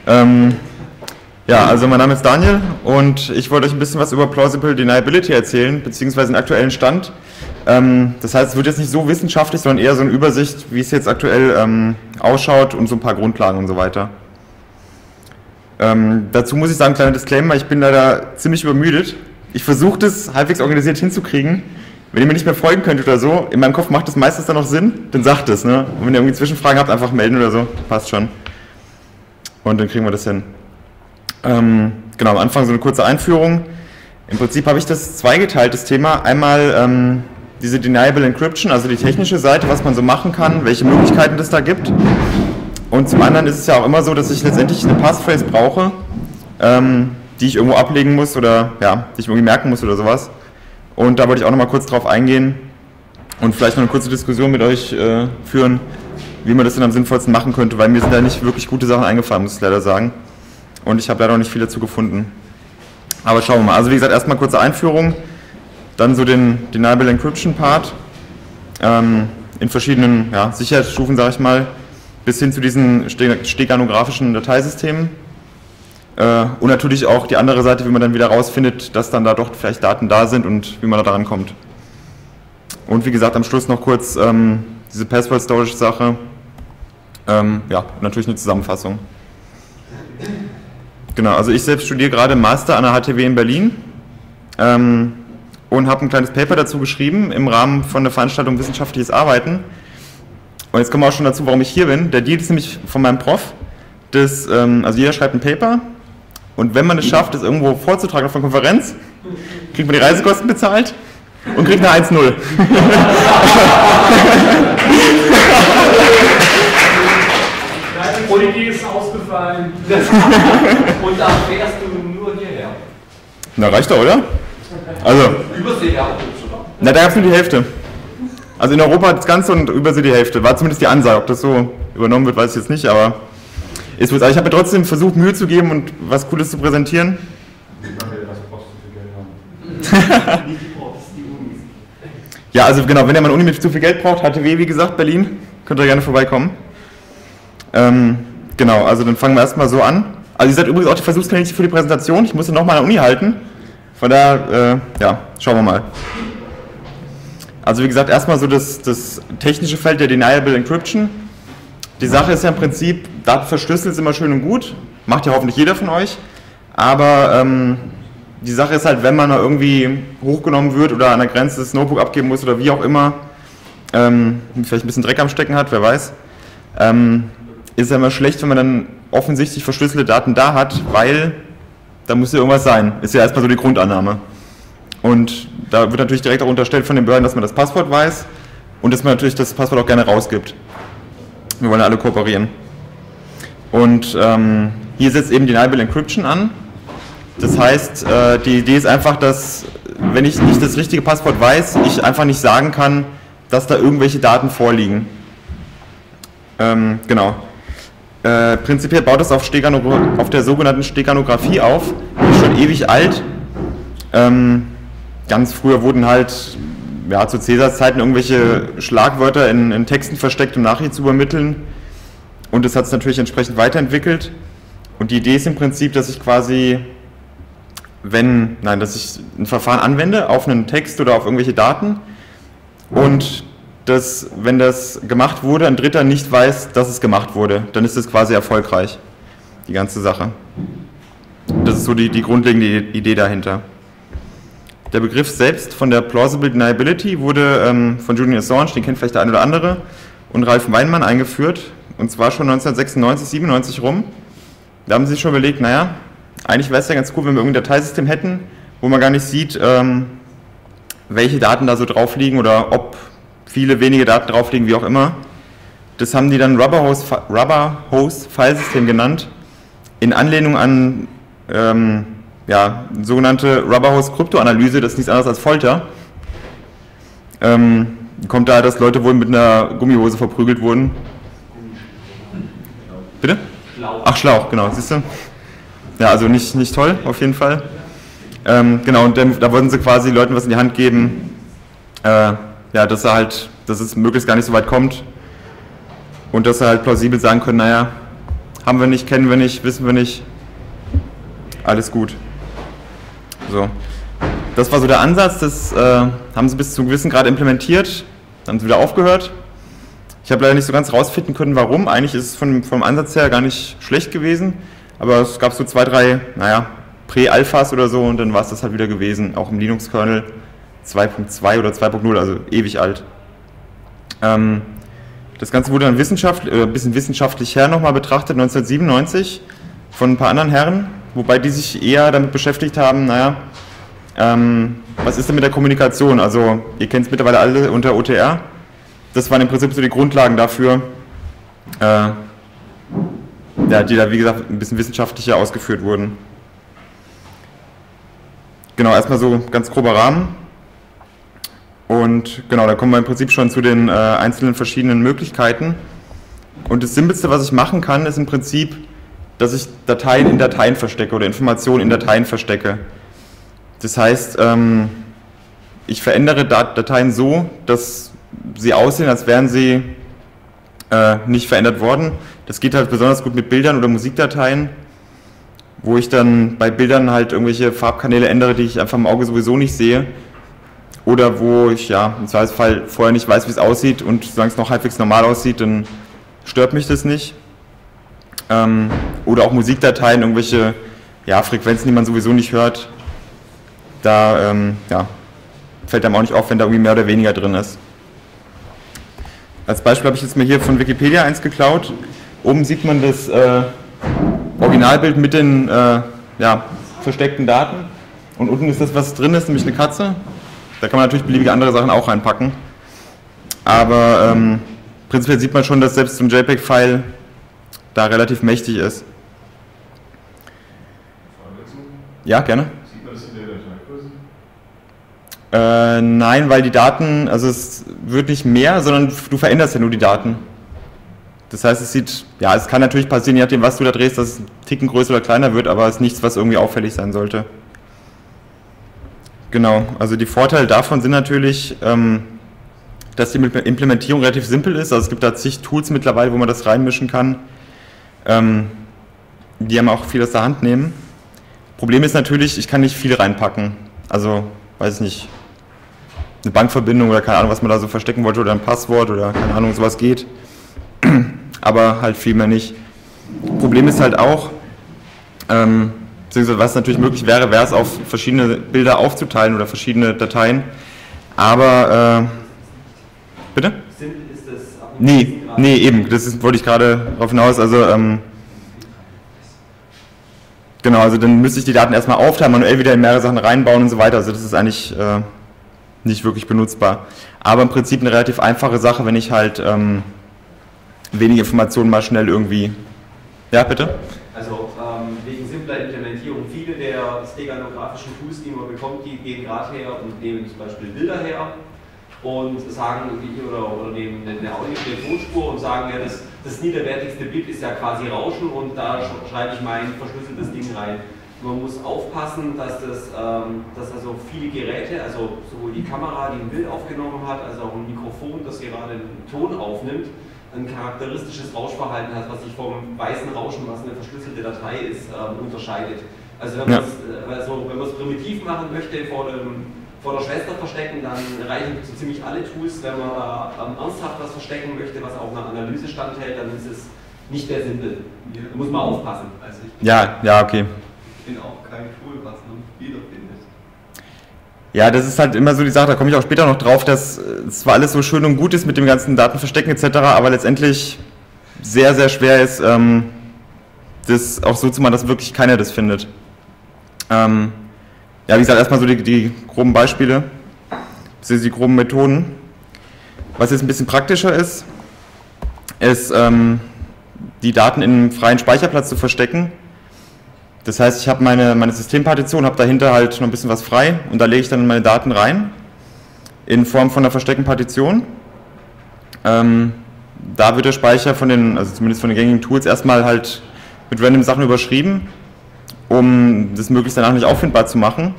Ja, also mein Name ist Daniel und ich wollte euch ein bisschen was über Plausible Deniability erzählen, beziehungsweise den aktuellen Stand. Das heißt, es wird jetzt nicht so wissenschaftlich, sondern eher so eine Übersicht, wie es jetzt aktuell ausschaut und so ein paar Grundlagen und so weiter. Dazu muss ich sagen, kleiner Disclaimer, ich bin leider ziemlich übermüdet. Ich versuche das halbwegs organisiert hinzukriegen. Wenn ihr mir nicht mehr folgen könnt oder so, in meinem Kopf macht das meistens dann noch Sinn, dann sagt es, ne? Und wenn ihr irgendwie Zwischenfragen habt, einfach melden oder so, passt schon. Und dann kriegen wir das hin. Genau, am Anfang so eine kurze Einführung. Im Prinzip habe ich das zweigeteilt, das Thema. Einmal diese Deniable Encryption, also die technische Seite, was man so machen kann, welche Möglichkeiten es da gibt. Und zum anderen ist es ja auch immer so, dass ich letztendlich eine Passphrase brauche, die ich irgendwo ablegen muss oder ja, die ich irgendwie merken muss oder sowas. Und da wollte ich auch nochmal kurz drauf eingehen und vielleicht noch eine kurze Diskussion mit euch führen, wie man das denn am sinnvollsten machen könnte, weil mir sind da nicht wirklich gute Sachen eingefallen, muss ich leider sagen. Und ich habe leider noch nicht viel dazu gefunden. Aber schauen wir mal. Also wie gesagt, erstmal kurze Einführung, dann so den Deniable Encryption Part in verschiedenen Sicherheitsstufen, sage ich mal, bis hin zu diesen steganografischen Dateisystemen. Und natürlich auch die andere Seite, wie man dann wieder rausfindet, dass dann da doch vielleicht Daten da sind und wie man da dran kommt. Und wie gesagt, am Schluss noch kurz diese Password Storage Sache. Natürlich eine Zusammenfassung. Genau, also ich selbst studiere gerade Master an der HTW in Berlin und habe ein kleines Paper dazu geschrieben im Rahmen von der Veranstaltung Wissenschaftliches Arbeiten. Und jetzt kommen wir auch schon dazu, warum ich hier bin. Der Deal ist nämlich von meinem Prof. Also jeder schreibt ein Paper und wenn man es schafft, es irgendwo vorzutragen auf einer Konferenz, kriegt man die Reisekosten bezahlt und kriegt eine 1-0. Politik ist ausgefallen. Und da fährst du nur hierher. Na, reicht doch, oder? Also. Übersee ja auch, oder? Na, da gab es nur die Hälfte. Also in Europa das Ganze und Übersee die Hälfte. War zumindest die Ansage. Ob das so übernommen wird, weiß ich jetzt nicht, aber ist wohl. Also ich habe mir trotzdem versucht, Mühe zu geben und was Cooles zu präsentieren. Ja, also genau, wenn ihr mal eine Uni mit zu viel Geld braucht, HTW, wie gesagt, Berlin, könnt ihr gerne vorbeikommen. Genau, also dann fangen wir erstmal so an. Also ihr seid übrigens auch die Versuchskaninchen für die Präsentation. Ich musste nochmal an der Uni halten. Von daher, schauen wir mal. Also wie gesagt, erstmal so das technische Feld der Deniable Encryption. Die Sache ist ja im Prinzip, Daten verschlüsselt ist immer schön und gut. Macht ja hoffentlich jeder von euch. Aber die Sache ist halt, wenn man da irgendwie hochgenommen wird oder an der Grenze das Notebook abgeben muss oder wie auch immer, vielleicht ein bisschen Dreck am Stecken hat, wer weiß, ist ja immer schlecht, wenn man dann offensichtlich verschlüsselte Daten da hat, weil da muss ja irgendwas sein. Ist ja erstmal so die Grundannahme. Und da wird natürlich direkt auch unterstellt von den Behörden, dass man das Passwort weiß und dass man natürlich das Passwort auch gerne rausgibt. Wir wollen ja alle kooperieren. Und hier setzt eben Deniable Encryption an. Das heißt, die Idee ist einfach, dass, wenn ich nicht das richtige Passwort weiß, ich einfach nicht sagen kann, dass da irgendwelche Daten vorliegen. Genau. Prinzipiell baut das auf der sogenannten Steganographie auf. Die ist schon ewig alt. Ganz früher wurden halt zu Cäsars Zeiten irgendwelche Schlagwörter in Texten versteckt, um Nachrichten zu übermitteln. Und das hat es natürlich entsprechend weiterentwickelt. Und die Idee ist im Prinzip, dass ich quasi, dass ich ein Verfahren anwende auf einen Text oder auf irgendwelche Daten und dass, wenn das gemacht wurde, ein Dritter nicht weiß, dass es gemacht wurde, dann ist es quasi erfolgreich, die ganze Sache. Das ist so die grundlegende Idee dahinter. Der Begriff selbst von der Plausible Deniability wurde von Julian Assange, den kennt vielleicht der eine oder andere, und Ralf Weinmann eingeführt, und zwar schon 1996, 97 rum. Da haben sie sich schon überlegt, naja, eigentlich wäre es ja ganz cool, wenn wir irgendein Dateisystem hätten, wo man gar nicht sieht, welche Daten da so drauf liegen oder ob viele wenige Daten drauf liegen, wie auch immer. Das haben die dann Rubberhose-Filesystem genannt, in Anlehnung an sogenannte Rubberhose-Kryptoanalyse, das ist nichts anderes als Folter. Kommt daher, dass Leute wohl mit einer Gummihose verprügelt wurden. Bitte? Schlauch. Ach, Schlauch, genau, siehst du? Ja, also nicht toll, auf jeden Fall. Genau, und da wollten sie quasi Leuten was in die Hand geben, dass es möglichst gar nicht so weit kommt und dass sie halt plausibel sagen können, naja, haben wir nicht, kennen wir nicht, wissen wir nicht. Alles gut. So. Das war so der Ansatz, das haben sie bis zu einem gewissen Grad implementiert, dann haben sie wieder aufgehört. Ich habe leider nicht so ganz rausfinden können, warum. Eigentlich ist es vom Ansatz her gar nicht schlecht gewesen, aber es gab so 2, 3, Prä-Alphas oder so und dann war es das halt wieder gewesen, auch im Linux-Kernel 2.2 oder 2.0, also ewig alt. Das Ganze wurde dann ein bisschen wissenschaftlich her nochmal betrachtet, 1997 von ein paar anderen Herren, wobei die sich eher damit beschäftigt haben, was ist denn mit der Kommunikation? Also ihr kennt es mittlerweile alle unter OTR. Das waren im Prinzip so die Grundlagen dafür, die da wie gesagt ein bisschen wissenschaftlicher ausgeführt wurden. Genau, erstmal so ganz grober Rahmen. Und genau, da kommen wir im Prinzip schon zu den einzelnen verschiedenen Möglichkeiten. Und das Simpelste, was ich machen kann, ist im Prinzip, dass ich Dateien in Dateien verstecke oder Informationen in Dateien verstecke. Das heißt, ich verändere Dateien so, dass sie aussehen, als wären sie nicht verändert worden. Das geht halt besonders gut mit Bildern oder Musikdateien, wo ich dann bei Bildern halt irgendwelche Farbkanäle ändere, die ich einfach im Auge sowieso nicht sehe. Oder wo ich im Zweifelsfall vorher nicht weiß, wie es aussieht und solange es noch halbwegs normal aussieht, dann stört mich das nicht. Oder auch Musikdateien, irgendwelche Frequenzen, die man sowieso nicht hört. Da fällt einem auch nicht auf, wenn da irgendwie mehr oder weniger drin ist. Als Beispiel habe ich jetzt mal hier von Wikipedia eins geklaut. Oben sieht man das Originalbild mit den versteckten Daten. Und unten ist das, was drin ist, nämlich eine Katze. Da kann man natürlich beliebige andere Sachen auch reinpacken. Aber prinzipiell sieht man schon, dass selbst so ein JPEG-File da relativ mächtig ist. Ja, gerne. Sieht man das in der Dateigröße? Nein, weil die Daten, also es wird nicht mehr, sondern du veränderst ja nur die Daten. Das heißt, es kann natürlich passieren, je nachdem, was du da drehst, dass es ein Ticken größer oder kleiner wird, aber es ist nichts, was irgendwie auffällig sein sollte. Genau, also die Vorteile davon sind natürlich, dass die Implementierung relativ simpel ist. Also es gibt da zig Tools mittlerweile, wo man das reinmischen kann, die einem auch viel aus der Hand nehmen. Problem ist natürlich, ich kann nicht viel reinpacken. Also, weiß ich nicht, eine Bankverbindung oder keine Ahnung, was man da so verstecken wollte oder ein Passwort oder keine Ahnung, sowas geht. Aber halt viel mehr nicht. Problem ist halt auch, beziehungsweise was natürlich möglich wäre, wäre es auf verschiedene Bilder aufzuteilen oder verschiedene Dateien. Aber, bitte? Simpel ist das. Nee, eben, wollte ich gerade darauf hinaus. Also, genau, also dann müsste ich die Daten erstmal aufteilen, manuell wieder in mehrere Sachen reinbauen und so weiter. Also das ist eigentlich nicht wirklich benutzbar. Aber im Prinzip eine relativ einfache Sache, wenn ich halt wenige Informationen mal schnell irgendwie... Ja, bitte? Also wegen simpler Implementierung, viele der steganografischen Tools, die man bekommt, die gehen gerade her und nehmen zum Beispiel Bilder her und sagen oder nehmen eine Audio-Tonspur und sagen, ja, das niederwertigste Bit ist ja quasi Rauschen und da schreibe ich mein verschlüsseltes Ding rein. Man muss aufpassen, dass also viele Geräte, also sowohl die Kamera, die ein Bild aufgenommen hat, als auch ein Mikrofon, das gerade einen Ton aufnimmt, ein charakteristisches Rauschverhalten hat, was sich vom weißen Rauschen, was eine verschlüsselte Datei ist, unterscheidet. Also wenn man es primitiv machen möchte, vor der Schwester verstecken, dann reichen so ziemlich alle Tools. Wenn man da ernsthaft was verstecken möchte, was auch einer Analyse standhält, dann ist es nicht sehr simpel. Da muss man aufpassen. Also okay. Ich bin auch kein Tool, was man wiederfindet. Ja, das ist halt immer so die Sache, da komme ich auch später noch drauf, dass zwar alles so schön und gut ist mit dem ganzen Datenverstecken etc., aber letztendlich sehr, sehr schwer ist, das auch so zu machen, dass wirklich keiner das findet. Wie gesagt, erstmal so die groben Beispiele, die groben Methoden. Was jetzt ein bisschen praktischer ist, die Daten in einem freien Speicherplatz zu verstecken. Das heißt, ich habe meine Systempartition, habe dahinter halt noch ein bisschen was frei und da lege ich dann meine Daten rein in Form von einer versteckten Partition. Da wird der Speicher also zumindest von den gängigen Tools, erstmal halt mit random Sachen überschrieben, um das möglichst danach nicht auffindbar zu machen.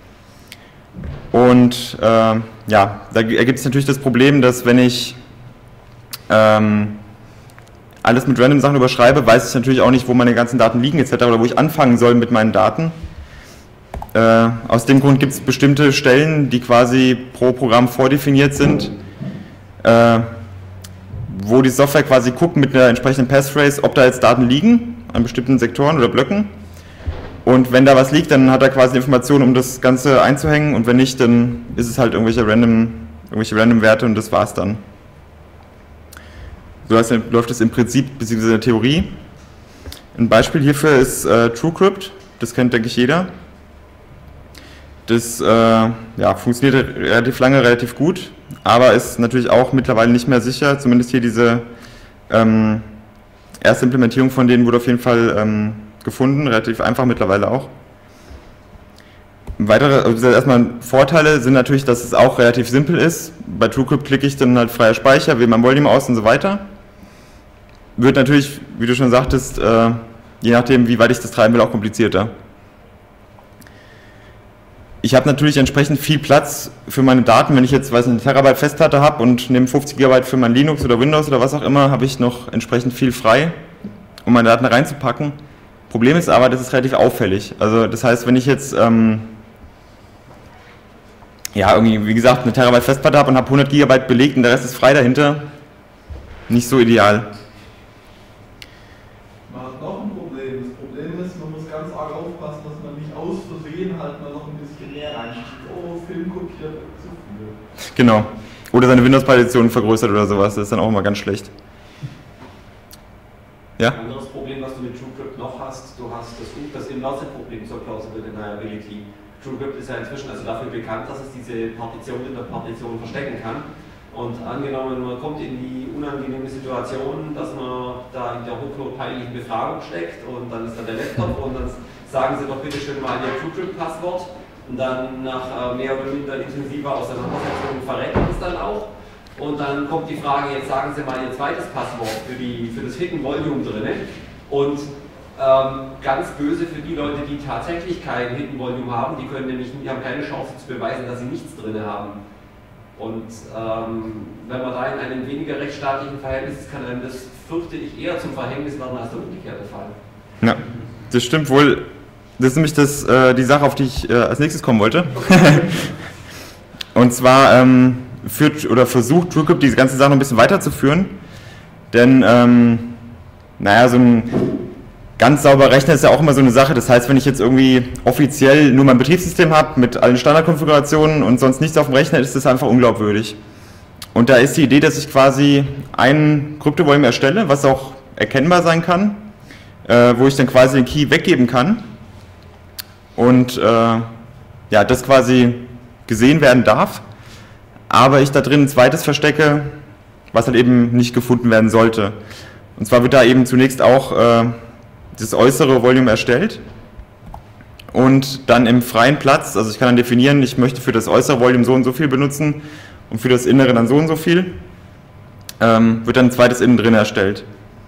Und da ergibt es natürlich das Problem, dass wenn ich eine alles mit random Sachen überschreibe, weiß ich natürlich auch nicht, wo meine ganzen Daten liegen etc. oder wo ich anfangen soll mit meinen Daten. Aus dem Grund gibt es bestimmte Stellen, die quasi pro Programm vordefiniert sind, wo die Software quasi guckt mit einer entsprechenden Passphrase, ob da jetzt Daten liegen an bestimmten Sektoren oder Blöcken. Und wenn da was liegt, dann hat er quasi Informationen, um das Ganze einzuhängen, und wenn nicht, dann ist es halt irgendwelche random Werte und das war's dann. So läuft es im Prinzip bzw. in der Theorie. Ein Beispiel hierfür ist TrueCrypt, das kennt, denke ich, jeder. Das funktioniert relativ lange, relativ gut, aber ist natürlich auch mittlerweile nicht mehr sicher. Zumindest hier diese erste Implementierung von denen wurde auf jeden Fall gefunden, relativ einfach mittlerweile auch. Also erstmal Vorteile sind natürlich, dass es auch relativ simpel ist. Bei TrueCrypt klicke ich dann halt freier Speicher, wähle mein Volume aus und so weiter. Wird natürlich, wie du schon sagtest, je nachdem, wie weit ich das treiben will, auch komplizierter. Ich habe natürlich entsprechend viel Platz für meine Daten. Wenn ich jetzt, eine Terabyte Festplatte habe und nehme 50 GB für mein Linux oder Windows oder was auch immer, habe ich noch entsprechend viel frei, um meine Daten reinzupacken. Problem ist aber, das ist relativ auffällig. Also das heißt, wenn ich jetzt irgendwie, wie gesagt, eine Terabyte Festplatte habe und habe 100 GB belegt und der Rest ist frei dahinter, nicht so ideal. Man hat noch ein Problem. Das Problem ist, man muss ganz arg aufpassen, dass man nicht aus Versehen halt mal noch ein bisschen mehr reinschiebt. Oh, Film kopiert, zu viel. Genau. Oder seine Windows-Partition vergrößert oder sowas, das ist dann auch immer ganz schlecht. Ja? Ein anderes Problem, was du mit TrueCrypt noch hast, du hast das Inverse-Problem zur Plausible Deniability. TrueCrypt ist ja inzwischen also dafür bekannt, dass es diese Partition in der Partition verstecken kann. Und angenommen, man kommt in die unangenehme Situation, dass man da in der hochnotpeinlichen Befragung steckt und dann ist da der Laptop und dann sagen Sie doch bitte schön mal Ihr TrueCrypt-Passwort, und dann nach mehr oder minder intensiver Auseinandersetzung verrät man es dann auch. Und dann kommt die Frage, jetzt sagen Sie mal Ihr zweites Passwort für das Hidden Volume drin. Und ganz böse für die Leute, die tatsächlich kein Hidden Volume haben, die haben keine Chance zu beweisen, dass sie nichts drin haben. Und wenn man da in einem weniger rechtsstaatlichen Verhältnis ist, kann einem das, fürchte ich, eher zum Verhängnis werden als der umgekehrte Fall. Ja, das stimmt wohl. Das ist nämlich die Sache, auf die ich als nächstes kommen wollte. Okay. Und zwar versucht TrueCrypt diese ganze Sache noch ein bisschen weiterzuführen. Denn, so ein ganz sauber Rechner ist ja auch immer so eine Sache. Das heißt, wenn ich jetzt irgendwie offiziell nur mein Betriebssystem habe mit allen Standardkonfigurationen und sonst nichts auf dem Rechner, ist das einfach unglaubwürdig. Und da ist die Idee, dass ich quasi ein Kryptovolumen erstelle, was auch erkennbar sein kann, wo ich dann quasi den Key weggeben kann und das quasi gesehen werden darf, aber ich da drin ein zweites verstecke, was halt eben nicht gefunden werden sollte. Und zwar wird da eben zunächst auch das äußere Volume erstellt und dann im freien Platz, also ich kann dann definieren, ich möchte für das äußere Volume so und so viel benutzen und für das innere dann so und so viel, wird dann ein zweites innen drin erstellt.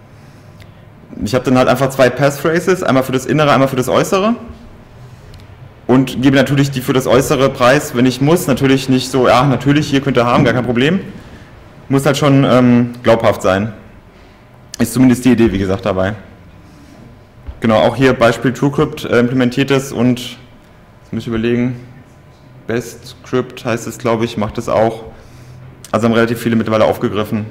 Ich habe dann halt einfach zwei Passphrases, einmal für das innere, einmal für das äußere, und gebe natürlich die für das äußere Preis, wenn ich muss, natürlich nicht so, ja natürlich, hier könnt ihr haben, gar kein Problem, muss halt schon glaubhaft sein. Ist zumindest die Idee, wie gesagt, dabei. Genau, auch hier Beispiel TrueCrypt implementiert es, und jetzt muss ich überlegen, BestCrypt heißt es, glaube ich, macht es auch. Also haben relativ viele mittlerweile aufgegriffen.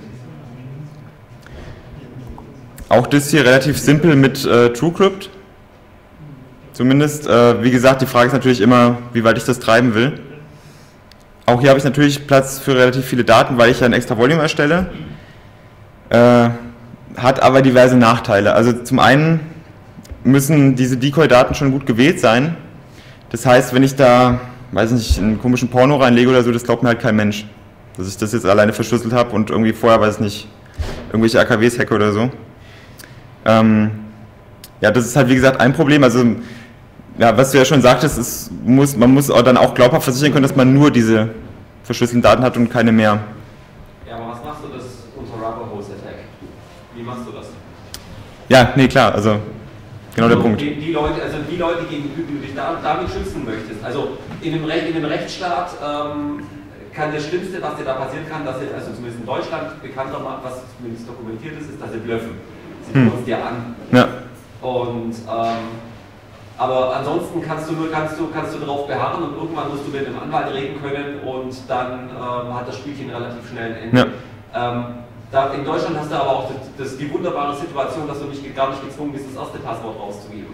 Auch das hier relativ simpel mit TrueCrypt. Zumindest, wie gesagt, die Frage ist natürlich immer, wie weit ich das treiben will. Auch hier habe ich natürlich Platz für relativ viele Daten, weil ich ja ein extra Volume erstelle. Hat aber diverse Nachteile. Also zum einen müssen diese Decoy-Daten schon gut gewählt sein. Das heißt, wenn ich da, weiß nicht, einen komischen Porno reinlege oder so, das glaubt mir halt kein Mensch. Dass ich das jetzt alleine verschlüsselt habe und irgendwie vorher, weiß nicht, irgendwelche AKWs hacke oder so. Das ist halt, wie gesagt, ein Problem. Also, ja, was du ja schon sagtest, man muss dann auch glaubhaft versichern können, dass man nur diese verschlüsselten Daten hat und keine mehr. Ja, aber was machst du das unter Rubber Hose Attack? Wie machst du das? Ja, nee, klar, also genau der Punkt. Die Leute, gegenüber du dich damit schützen möchtest. Also in einem Rechtsstaat kann das Schlimmste, was dir da passieren kann, dass sie, also zumindest in Deutschland bekannter, was zumindest dokumentiert ist, dass sie bluffen. Sie tun es dir an. Ja. Und, aber ansonsten kannst du darauf beharren und irgendwann musst du mit einem Anwalt reden können und dann hat das Spielchen relativ schnell ein Ende. Ja. In Deutschland hast du aber auch die wunderbare Situation, dass du gar nicht gezwungen bist, das erste Passwort rauszugeben.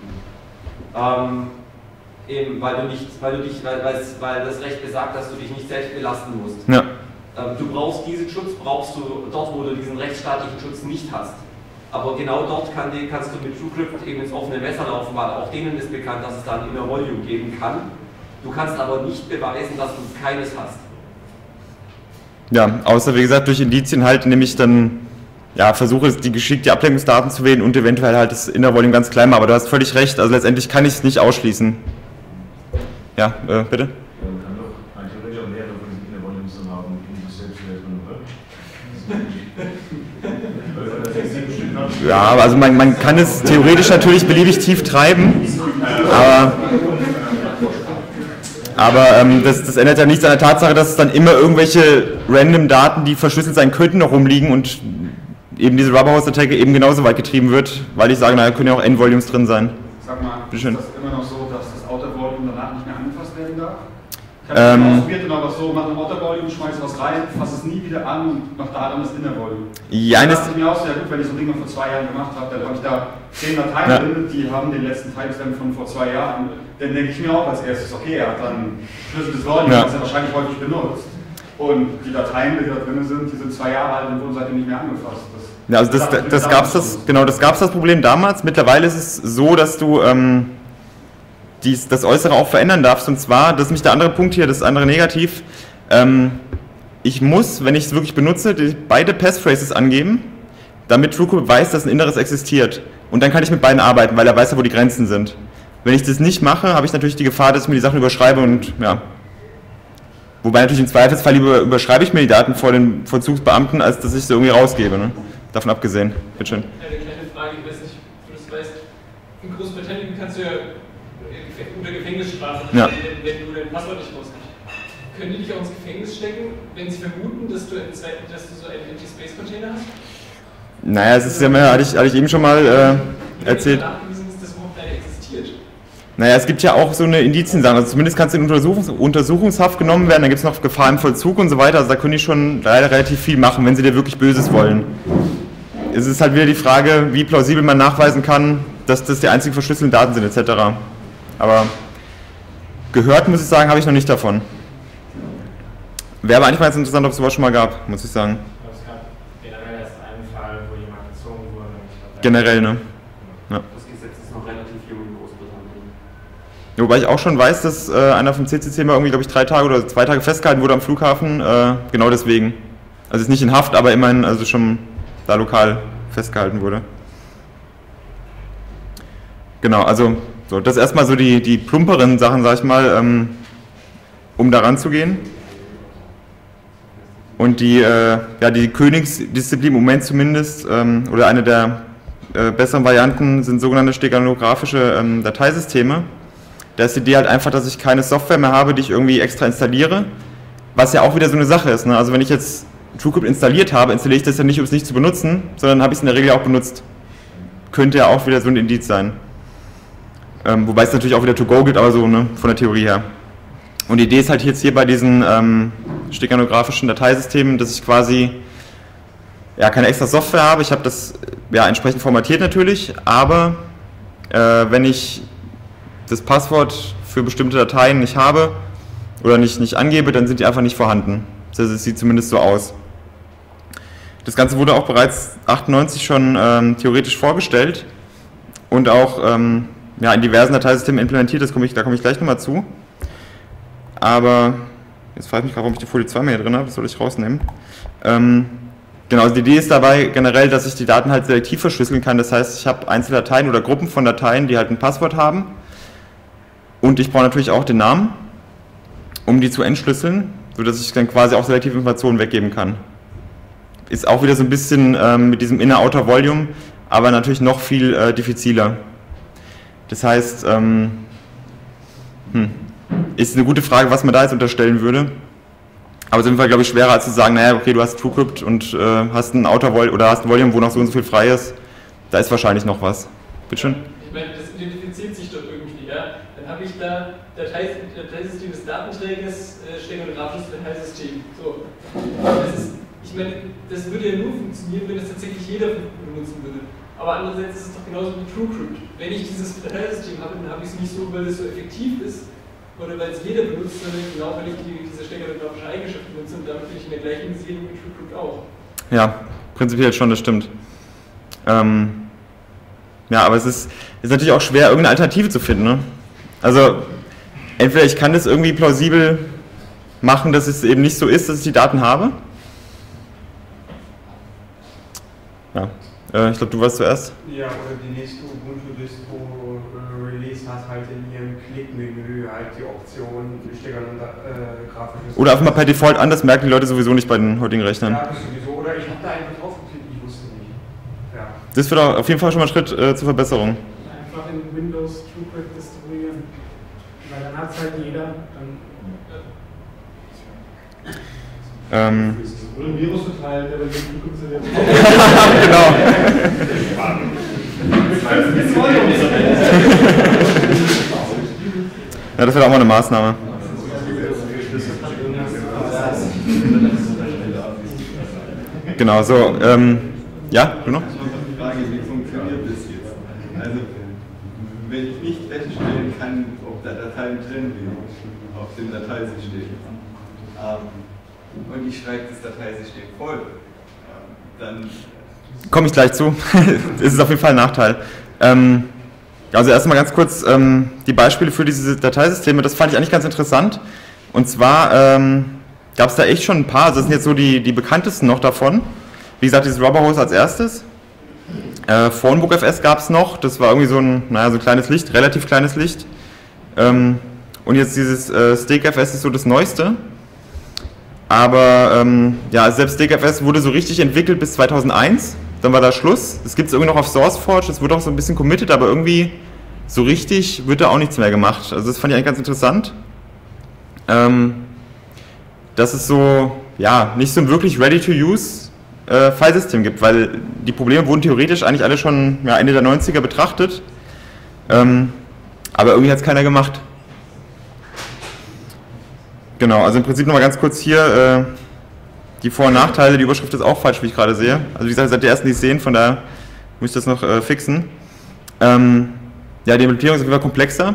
Weil das Recht besagt, dass du dich nicht selbst belasten musst. Ja. Du brauchst diesen Schutz, brauchst du dort, wo du diesen rechtsstaatlichen Schutz nicht hast. Aber genau dort kannst du mit TrueCrypt eben ins offene Messer laufen, weil auch denen ist bekannt, dass es da ein Inner Volume geben kann. Du kannst aber nicht beweisen, dass du keines hast. Ja, außer wie gesagt durch Indizien halt, nämlich dann versuche die Ablenkungsdaten zu wählen und eventuell halt das Inner Volume ganz klein machen. Aber du hast völlig recht, also letztendlich kann ich es nicht ausschließen. Ja, bitte? Man kann doch theoretisch auch mehrere von diesen Inner Volumes dann haben, die sich selbst drin, oder? Ja, also man kann es theoretisch natürlich beliebig tief treiben, aber das ändert ja nichts an der Tatsache, dass es dann immer irgendwelche random Daten, die verschlüsselt sein könnten, noch rumliegen und eben diese Rubberhouse-Attacke eben genauso weit getrieben wird, weil ich sage, naja, können ja auch N-Volumes drin sein. Sag mal, ist das immer noch so, dass das Outer Volume danach nicht mehr angefasst werden darf? Ich habe es ausprobiert und aber so, mach ein Outer Volume, schmeiß was rein, fass es nie wieder an und mach da dann das Inner Volume. Ja, das dachte ich mir auch sehr gut, wenn ich so ein Ding mal vor 2 Jahren gemacht habe, dann habe ich da 10 Dateien drin, die haben den letzten Timestamp von vor 2 Jahren. Dann denke ich mir auch als erstes, okay, er hat dann verschlüsseltes Volume, das er wahrscheinlich häufig benutzt. Und die Dateien, die da drin sind, die sind 2 Jahre alt und wurden seitdem nicht mehr angefasst. Ja, also das gab's das Problem damals. Mittlerweile ist es so, dass du das Äußere auch verändern darfst. Und zwar, das ist nämlich der andere Punkt hier, das andere Negativ. Ich muss, wenn ich es wirklich benutze, beide Passphrases angeben, damit TrueCrypt weiß, dass ein Inneres existiert. Und dann kann ich mit beiden arbeiten, weil er weiß ja, wo die Grenzen sind. Wenn ich das nicht mache, habe ich natürlich die Gefahr, dass ich mir die Sachen überschreibe und ja. Wobei natürlich im Zweifelsfall lieber überschreibe ich mir die Daten vor den Vollzugsbeamten, als dass ich sie irgendwie rausgebe. Ne? Davon abgesehen. Bitte schön. Eine kleine Frage, ich weiß nicht, ob du das weißt. In Großbritannien kannst du ja unter Gefängnisstrafe, wenn du dein Passwort nicht rauskriegst. Können die dich auch ins Gefängnis stecken, wenn sie vermuten, dass du so einen Empty-Space-Container hast? Naja, es ist ja mehr, hatte ich eben schon mal erzählt. Naja, es gibt ja auch so eine Indiziensache, also zumindest kannst du in Untersuchungshaft genommen werden, dann gibt es noch Gefahr im Vollzug und so weiter, also da können die schon leider relativ viel machen, wenn sie dir wirklich Böses wollen. Es ist halt wieder die Frage, wie plausibel man nachweisen kann, dass das die einzigen verschlüsselten Daten sind etc. Aber gehört, muss ich sagen, habe ich noch nicht davon. Wäre aber eigentlich mal interessant, ob es sowas schon mal gab, muss ich sagen. Es gab generell erst einen Fall, wo jemand gezogen wurde. Generell, ne? Ja. Das Gesetz ist noch relativ jung in Großbritannien. Wobei ich auch schon weiß, dass einer vom CCC mal irgendwie, glaube ich, 3 Tage oder 2 Tage festgehalten wurde am Flughafen, genau deswegen. Also ist nicht in Haft, aber immerhin also schon da lokal festgehalten wurde. Genau, also so, das erstmal so die plumperen Sachen, sag ich mal, um da ranzugehen. Und die Königsdisziplin im Moment zumindest, oder eine der besseren Varianten sind sogenannte steganographische Dateisysteme. Da ist die Idee halt einfach, dass ich keine Software mehr habe, die ich irgendwie extra installiere, was ja auch wieder so eine Sache ist. Ne? Also wenn ich jetzt TrueCrypt installiert habe, installiere ich das ja nicht, um es nicht zu benutzen, sondern habe ich es in der Regel auch benutzt. Könnte ja auch wieder so ein Indiz sein. Wobei es natürlich auch wieder To-Go gibt, aber so ne, von der Theorie her. Und die Idee ist halt jetzt hier bei diesen steganografischen Dateisystemen, dass ich quasi keine extra Software habe. Ich habe das entsprechend formatiert natürlich, aber wenn ich das Passwort für bestimmte Dateien nicht habe oder nicht angebe, dann sind die einfach nicht vorhanden. Das sieht zumindest so aus. Das Ganze wurde auch bereits 1998 schon theoretisch vorgestellt und auch in diversen Dateisystemen implementiert, da komme ich gleich nochmal zu. Aber jetzt frage ich mich gerade, warum ich die Folie 2 mehr hier drin habe, das soll ich rausnehmen. Genau, also die Idee ist dabei generell, dass ich die Daten halt selektiv verschlüsseln kann. Das heißt, ich habe einzelne Dateien oder Gruppen von Dateien, die halt ein Passwort haben. Und ich brauche natürlich auch den Namen, um die zu entschlüsseln, sodass ich dann quasi auch selektive Informationen weggeben kann. Ist auch wieder so ein bisschen mit diesem Inner-Outer Volume, aber natürlich noch viel diffiziler. Das heißt, ist eine gute Frage, was man da jetzt unterstellen würde. Aber es ist auf jeden Fall, glaube ich, schwerer als zu sagen, naja, okay, du hast TrueCrypt und hast ein Outer Volume oder hast ein Volume, wo noch so und so viel frei ist. da ist wahrscheinlich noch was. Bitte schön. Ich meine, das identifiziert sich doch irgendwie, ja? Dann habe ich da Dateisystem des Datenträgers, steganografisches Dateisystem. So. Ich meine, das würde ja nur funktionieren, wenn das tatsächlich jeder benutzen würde. Aber andererseits ist es doch genauso wie TrueCrypt. Wenn ich dieses Dateisystem habe, dann habe ich es nicht so, weil es so effektiv ist oder weil es jeder benutzt, sondern genau weil ich diese steganografische Eigenschaft benutze und damit bin ich in der gleichen Serie wie TrueCrypt auch. Ja, prinzipiell schon, das stimmt. Ja, aber es ist natürlich auch schwer, irgendeine Alternative zu finden. Ne? Also, entweder ich kann das irgendwie plausibel machen, dass es eben nicht so ist, dass ich die Daten habe. Ja, ich glaube, du warst zuerst. Ja, oder die nächste Ubuntu-Distro Release hat halt in ihrem Klickmenü halt die Option, steganografisches. Oder einfach mal per Default an, das merken die Leute sowieso nicht bei den heutigen Rechnern. Ja, das sowieso. Oder ich habe da einfach drauf geklickt, ich wusste nicht. Ja. Das wird auf jeden Fall schon mal ein Schritt zur Verbesserung. Einfach in Windows TrueCrypt distribuieren. Weil dann hat es halt jeder. Oder ein Virus verteilt, der bei TrueCrypt installiert. Genau. Ja, das wäre auch mal eine Maßnahme. Genau, so, ja, du noch? Ich habe die Frage, wie funktioniert das jetzt? Also, wenn ich nicht feststellen kann, ob da Dateien drin sind, auf dem Dateisystem, und ich schreibe das Dateisystem voll, dann... Komme ich gleich zu. Das ist auf jeden Fall ein Nachteil. Also erstmal ganz kurz die Beispiele für diese Dateisysteme, das fand ich eigentlich ganz interessant. Und zwar gab es da echt schon ein paar, also das sind jetzt so die bekanntesten noch davon. Wie gesagt, dieses Rubberhose als erstes. PhoneBookFS gab es noch, das war irgendwie so ein kleines Licht, relativ kleines Licht. Und jetzt dieses StickFS ist so das Neueste. Aber ja, selbst StickFS wurde so richtig entwickelt bis 2001, dann war da Schluss. Das gibt es irgendwie noch auf SourceForge, das wurde auch so ein bisschen committed, aber irgendwie so richtig wird da auch nichts mehr gemacht. Also das fand ich eigentlich ganz interessant. Dass es so, ja, nicht so ein wirklich ready-to-use Filesystem gibt, weil die Probleme wurden theoretisch eigentlich alle schon Ende der 90er betrachtet, aber irgendwie hat es keiner gemacht. Genau, also im Prinzip nochmal ganz kurz hier die Vor- und Nachteile, die Überschrift ist auch falsch, wie ich gerade sehe. Also wie gesagt, seid die ersten, die es sehen, von daher muss ich das noch fixen. Ja, die Implementierung ist auf jeden Fall komplexer.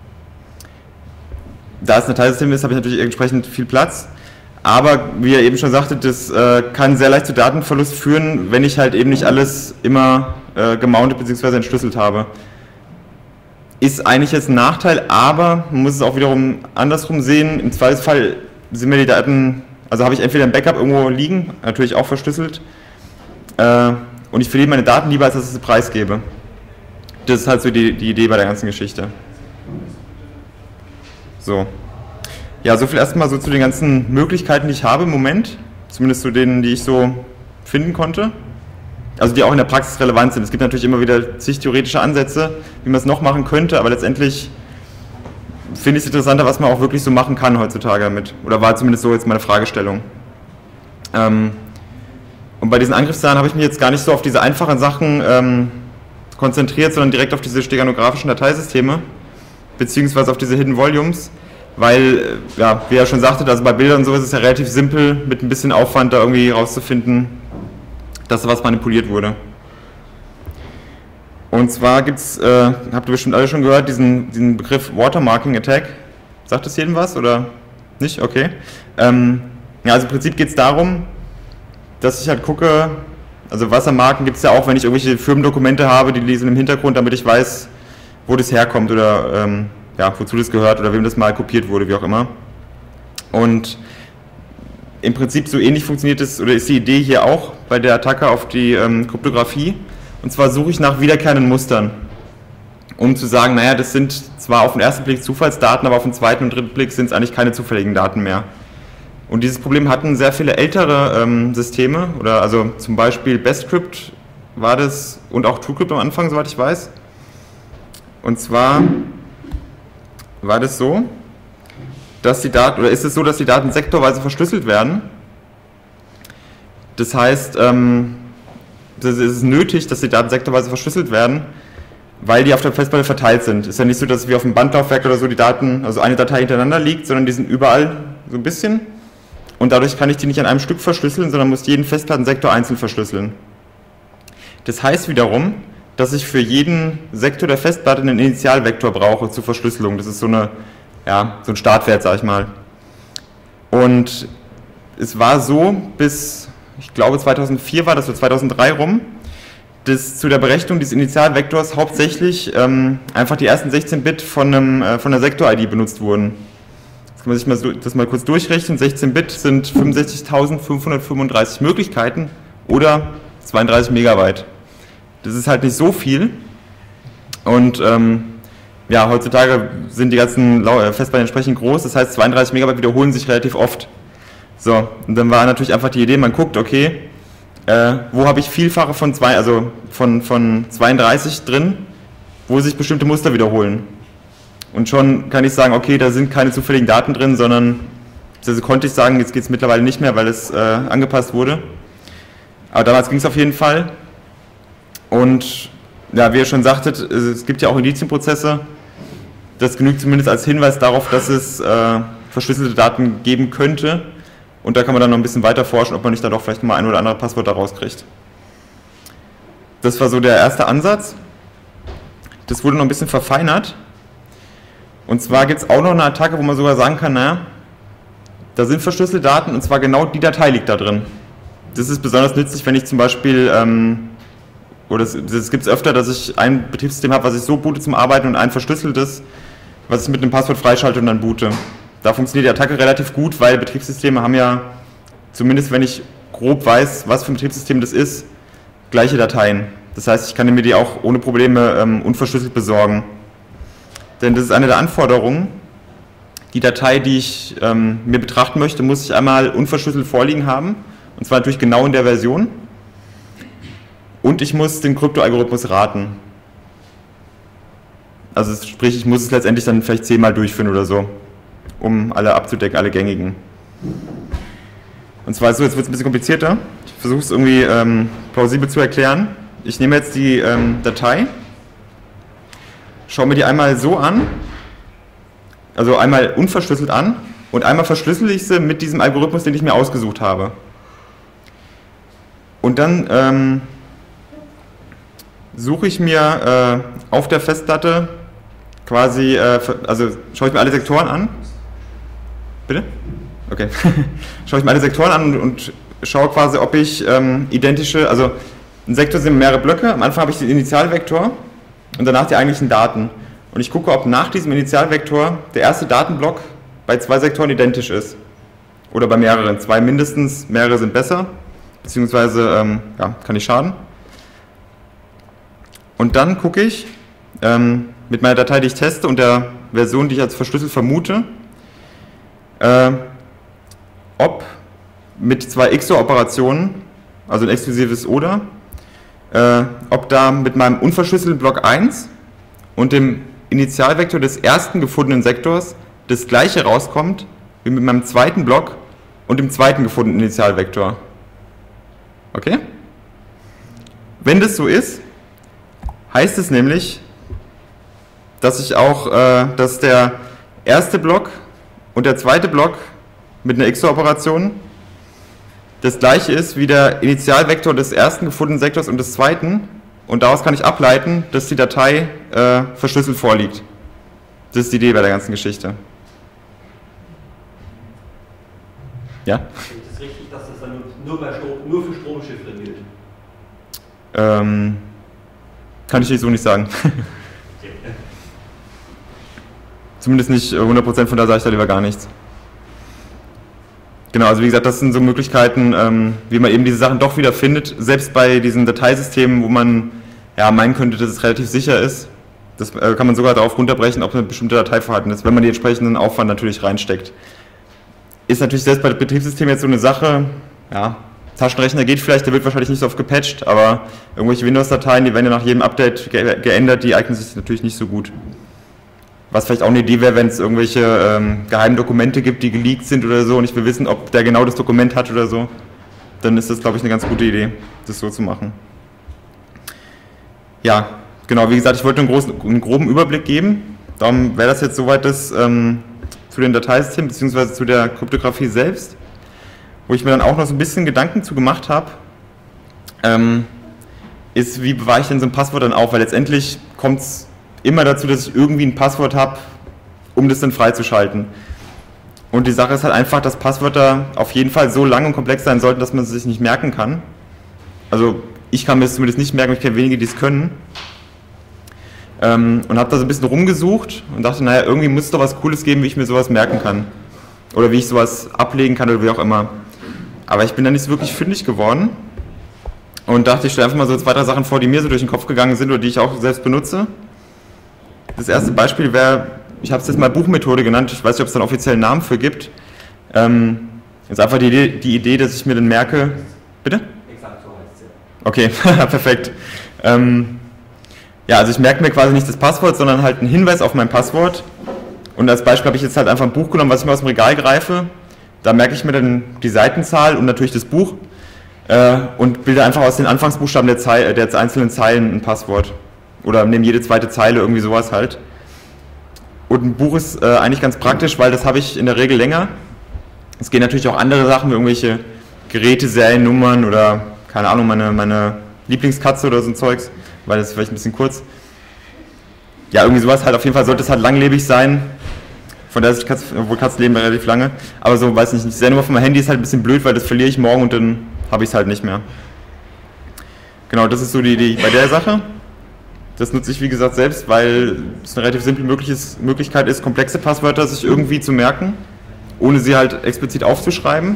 Da es ein Dateisystem ist, habe ich natürlich entsprechend viel Platz. Aber wie er eben schon sagte, das kann sehr leicht zu Datenverlust führen, wenn ich halt eben nicht alles immer gemountet bzw. entschlüsselt habe. Ist eigentlich jetzt ein Nachteil, aber man muss es auch wiederum andersrum sehen. Im Zweifelsfall sind mir die Daten, also habe ich entweder ein Backup irgendwo liegen, natürlich auch verschlüsselt, und ich verliere meine Daten lieber, als dass ich sie preisgebe. Das ist halt so die Idee bei der ganzen Geschichte. So. Ja, so viel erstmal so zu den ganzen Möglichkeiten, die ich habe im Moment, zumindest zu denen, die ich so finden konnte. Also die auch in der Praxis relevant sind. Es gibt natürlich immer wieder zig theoretische Ansätze, wie man es noch machen könnte, aber letztendlich finde ich es interessanter, was man auch wirklich so machen kann heutzutage damit. Oder war zumindest so jetzt meine Fragestellung. Und bei diesen Angriffszahlen habe ich mich jetzt gar nicht so auf diese einfachen Sachen konzentriert, sondern direkt auf diese steganografischen Dateisysteme, beziehungsweise auf diese Hidden Volumes, weil, ja, wie er schon sagte, also bei Bildern und so ist es ja relativ simpel, mit ein bisschen Aufwand da irgendwie rauszufinden, dass was manipuliert wurde. Und zwar gibt es, habt ihr bestimmt alle schon gehört, diesen Begriff Watermarking Attack. Sagt das jedem was oder nicht? Okay. Ja, also im Prinzip geht es darum, dass ich halt gucke, also Wassermarken gibt es ja auch, wenn ich irgendwelche Firmendokumente habe, die lesen im Hintergrund, damit ich weiß, wo das herkommt oder ja, wozu das gehört oder wem das mal kopiert wurde, wie auch immer. Und im Prinzip so ähnlich funktioniert es, oder ist die Idee hier auch bei der Attacke auf die Kryptographie. Und zwar suche ich nach wiederkehrenden Mustern, um zu sagen, naja, das sind zwar auf den ersten Blick Zufallsdaten, aber auf den zweiten und dritten Blick sind es eigentlich keine zufälligen Daten mehr. Und dieses Problem hatten sehr viele ältere Systeme, oder also zum Beispiel Best-Crypt war das und auch TrueCrypt am Anfang, soweit ich weiß. Und zwar war das so, dass die Daten, oder ist es so, dass die Daten sektorweise verschlüsselt werden. Das heißt, es ist nötig, dass die Daten sektorweise verschlüsselt werden, weil die auf der Festplatte verteilt sind. Ist ja nicht so, dass wie auf dem Bandlaufwerk oder so die Daten, also eine Datei hintereinander liegt, sondern die sind überall so ein bisschen. Und dadurch kann ich die nicht an einem Stück verschlüsseln, sondern muss jeden Festplattensektor einzeln verschlüsseln. Das heißt wiederum, dass ich für jeden Sektor der Festplatte einen Initialvektor brauche zur Verschlüsselung. Das ist so ein Startwert, sag ich mal. Und es war so bis, ich glaube 2004 war das, so 2003 rum, dass zu der Berechnung dieses Initialvektors hauptsächlich einfach die ersten 16 Bit von der Sektor-ID benutzt wurden. Jetzt kann man sich das mal kurz durchrechnen. 16 Bit sind 65.535 Möglichkeiten oder 32 Megabyte. Das ist halt nicht so viel. Und heutzutage sind die ganzen Festplatten entsprechend groß. Das heißt, 32 Megabyte wiederholen sich relativ oft. So, und dann war natürlich einfach die Idee, man guckt, okay, wo habe ich Vielfache von 32 drin, wo sich bestimmte Muster wiederholen. Und schon kann ich sagen, okay, da sind keine zufälligen Daten drin, sondern, also konnte ich sagen, jetzt geht es mittlerweile nicht mehr, weil es angepasst wurde. Aber damals ging es auf jeden Fall. Und ja, wie ihr schon sagtet, es gibt ja auch Indizienprozesse. Das genügt zumindest als Hinweis darauf, dass es verschlüsselte Daten geben könnte. Und da kann man dann noch ein bisschen weiter forschen, ob man nicht da doch vielleicht mal ein oder andere Passwort da rauskriegt. Das war so der erste Ansatz. Das wurde noch ein bisschen verfeinert. Und zwar gibt es auch noch eine Attacke, wo man sogar sagen kann, naja, da sind verschlüsselte Daten und zwar genau die Datei liegt da drin. Das ist besonders nützlich, wenn ich zum Beispiel, das gibt es öfter, dass ich ein Betriebssystem habe, was ich so boote zum Arbeiten und ein verschlüsseltes, was ich mit einem Passwort freischalte und dann boote. Da funktioniert die Attacke relativ gut, weil Betriebssysteme haben ja, zumindest wenn ich grob weiß, was für ein Betriebssystem das ist, gleiche Dateien. Das heißt, ich kann mir die auch ohne Probleme unverschlüsselt besorgen. Denn das ist eine der Anforderungen. Die Datei, die ich mir betrachten möchte, muss ich einmal unverschlüsselt vorliegen haben. Und zwar natürlich genau in der Version. Und ich muss den Kryptoalgorithmus raten. Also sprich, ich muss es letztendlich dann vielleicht 10-mal durchführen oder so, um alle abzudecken, alle gängigen. Und zwar so, jetzt wird es ein bisschen komplizierter. Ich versuche es irgendwie plausibel zu erklären. Ich nehme jetzt die Datei, schaue mir die einmal so an, also einmal unverschlüsselt an und einmal verschlüssele ich sie mit diesem Algorithmus, den ich mir ausgesucht habe. Und dann suche ich mir auf der Festplatte quasi, also schaue ich mir alle Sektoren an. Bitte? Okay. Schaue ich mir alle Sektoren an und schaue quasi, ob ich identische, also ein Sektor sind mehrere Blöcke, am Anfang habe ich den Initialvektor und danach die eigentlichen Daten. Und ich gucke, ob nach diesem Initialvektor der erste Datenblock bei 2 Sektoren identisch ist. Oder bei mehreren, 2 mindestens, mehrere sind besser, beziehungsweise kann nicht schaden. Und dann gucke ich mit meiner Datei, die ich teste und der Version, die ich als verschlüsselt vermute, ob mit 2 XOR-Operationen, also ein exklusives Oder, ob da mit meinem unverschlüsselten Block 1 und dem Initialvektor des ersten gefundenen Sektors das gleiche rauskommt wie mit meinem zweiten Block und dem zweiten gefundenen Initialvektor. Okay? Wenn das so ist, heißt es nämlich, dass ich auch, dass der erste Block und der zweite Block mit einer XOR-Operation das gleiche ist wie der Initialvektor des ersten gefundenen Sektors und des zweiten, und daraus kann ich ableiten, dass die Datei verschlüsselt vorliegt. Das ist die Idee bei der ganzen Geschichte. Ja? Ist es richtig, dass das dann nur für Stromchiffre gilt? Kann ich dir so nicht sagen. Zumindest nicht 100%, von da sage ich da lieber gar nichts. Genau, also wie gesagt, das sind so Möglichkeiten, wie man eben diese Sachen doch wieder findet, selbst bei diesen Dateisystemen, wo man meinen könnte, dass es relativ sicher ist. Das kann man sogar darauf runterbrechen, ob eine bestimmte Datei vorhanden ist, wenn man die entsprechenden Aufwand natürlich reinsteckt. Ist natürlich selbst bei Betriebssystemen jetzt so eine Sache, Taschenrechner geht vielleicht, der wird wahrscheinlich nicht so oft gepatcht, aber irgendwelche Windows-Dateien, die werden ja nach jedem Update geändert, die eignen sich natürlich nicht so gut. Was vielleicht auch eine Idee wäre, wenn es irgendwelche geheimen Dokumente gibt, die geleakt sind oder so und ich will wissen, ob der genau das Dokument hat oder so, dann ist das, glaube ich, eine ganz gute Idee, das so zu machen. Ja, genau, wie gesagt, ich wollte einen groben Überblick geben. Darum wäre das jetzt soweit das zu den Dateisystemen bzw. zu der Kryptographie selbst. Wo ich mir dann auch noch so ein bisschen Gedanken zu gemacht habe, ist, wie bewahre ich denn so ein Passwort dann auf? Weil letztendlich kommt es immer dazu, dass ich irgendwie ein Passwort habe, um das dann freizuschalten. Und die Sache ist halt einfach, dass Passwörter auf jeden Fall so lang und komplex sein sollten, dass man sie sich nicht merken kann. Also ich kann mir das zumindest nicht merken, ich kenne wenige, die es können. Und habe da so ein bisschen rumgesucht und dachte, naja, irgendwie muss es doch was Cooles geben, wie ich mir sowas merken kann. Oder wie ich sowas ablegen kann oder wie auch immer. Aber ich bin da nicht so wirklich fündig geworden. Und dachte, ich stelle einfach mal so 2, 3 Sachen vor, die mir so durch den Kopf gegangen sind oder die ich auch selbst benutze. Das erste Beispiel wäre, ich habe es jetzt mal Buchmethode genannt, ich weiß nicht, ob es da einen offiziellen Namen für gibt. Ist einfach die Idee, dass ich mir dann merke... Bitte? Exakt, so heißt es ja. Okay, perfekt. Ja, also ich merke mir quasi nicht das Passwort, sondern halt einen Hinweis auf mein Passwort. Und als Beispiel habe ich jetzt halt einfach ein Buch genommen, was ich mir aus dem Regal greife. Da merke ich mir dann die Seitenzahl und natürlich das Buch und bilde einfach aus den Anfangsbuchstaben der einzelnen Zeilen ein Passwort. Oder nehme jede zweite Zeile, irgendwie sowas halt. Und ein Buch ist eigentlich ganz praktisch, weil das habe ich in der Regel länger. Es gehen natürlich auch andere Sachen, wie irgendwelche Geräte, Seriennummern oder, keine Ahnung, meine Lieblingskatze oder so ein Zeugs, weil das ist vielleicht ein bisschen kurz. Ja, irgendwie sowas halt, auf jeden Fall sollte es halt langlebig sein. Von der Sicht, obwohl Katzen leben relativ lange. Aber so, weiß nicht, die Seriennummer von meinem Handy ist halt ein bisschen blöd, weil das verliere ich morgen und dann habe ich es halt nicht mehr. Genau, das ist so die Idee bei der Sache. Das nutze ich, wie gesagt, selbst, weil es eine relativ simple Möglichkeit ist, komplexe Passwörter sich irgendwie zu merken, ohne sie halt explizit aufzuschreiben.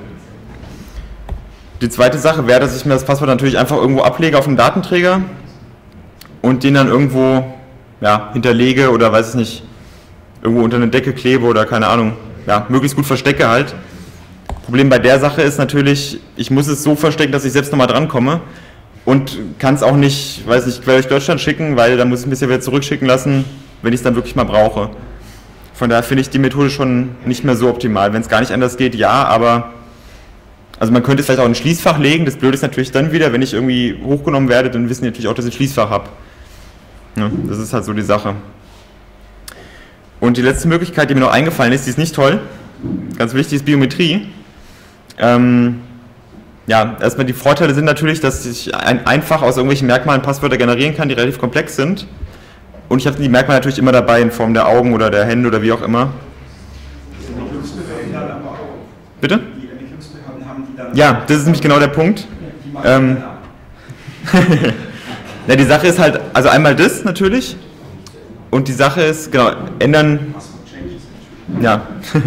Die zweite Sache wäre, dass ich mir das Passwort natürlich einfach irgendwo ablege auf einen Datenträger und den dann irgendwo hinterlege oder weiß ich nicht, irgendwo unter eine Decke klebe oder keine Ahnung, möglichst gut verstecke halt. Problem bei der Sache ist natürlich, ich muss es so verstecken, dass ich selbst nochmal drankomme und kann es auch nicht, weiß nicht, quer durch Deutschland schicken, weil dann muss ich es mir wieder zurückschicken lassen, wenn ich es dann wirklich mal brauche. Von daher finde ich die Methode schon nicht mehr so optimal. Wenn es gar nicht anders geht, ja, aber also man könnte es vielleicht auch in ein Schließfach legen. Das Blöde ist natürlich dann wieder, wenn ich irgendwie hochgenommen werde, dann wissen die natürlich auch, dass ich ein Schließfach habe. Ja, das ist halt so die Sache. Und die letzte Möglichkeit, die mir noch eingefallen ist, die ist nicht toll. Ganz wichtig ist Biometrie. Erstmal die Vorteile sind natürlich, dass ich einfach aus irgendwelchen Merkmalen Passwörter generieren kann, die relativ komplex sind. Und ich habe die Merkmale natürlich immer dabei in Form der Augen oder der Hände oder wie auch immer. Bitte? Ja, das ist nämlich genau der Punkt. Die Sache ist halt, also einmal das natürlich und die Sache ist, genau, ändern, ja,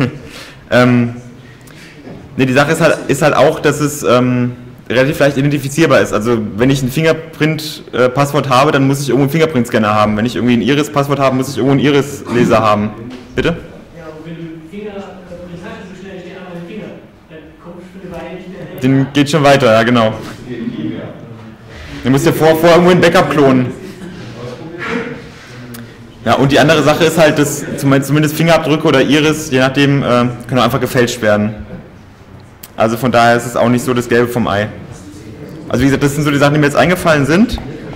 die Sache ist halt auch, dass es relativ leicht identifizierbar ist. Also wenn ich ein Fingerprint-Passwort habe, dann muss ich irgendwo einen Fingerprint-Scanner haben. Wenn ich irgendwie ein Iris-Passwort habe, muss ich irgendwo einen Iris-Leser haben. Bitte? Ja, und wenn du den Finger nicht hast, so schnell steht einmal den Finger, dann kommst du für eine Weile nicht mehr. Den geht schon weiter, ja genau. Du musst dir vorher irgendwo ein Backup klonen. Ja, und die andere Sache ist halt, dass zumindest Fingerabdrücke oder Iris, je nachdem, können auch einfach gefälscht werden. Also von daher ist es auch nicht so das Gelbe vom Ei. Also wie gesagt, das sind so die Sachen, die mir jetzt eingefallen sind.